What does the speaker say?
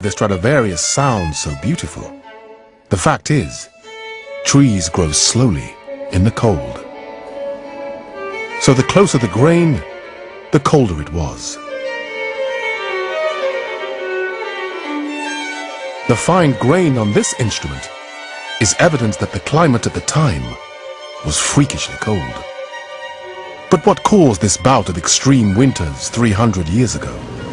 the Stradivarius sounds so beautiful? The fact is, trees grow slowly in the cold. So the closer the grain, the colder it was. The fine grain on this instrument is evidence that the climate at the time was freakishly cold. But what caused this bout of extreme winters 300 years ago?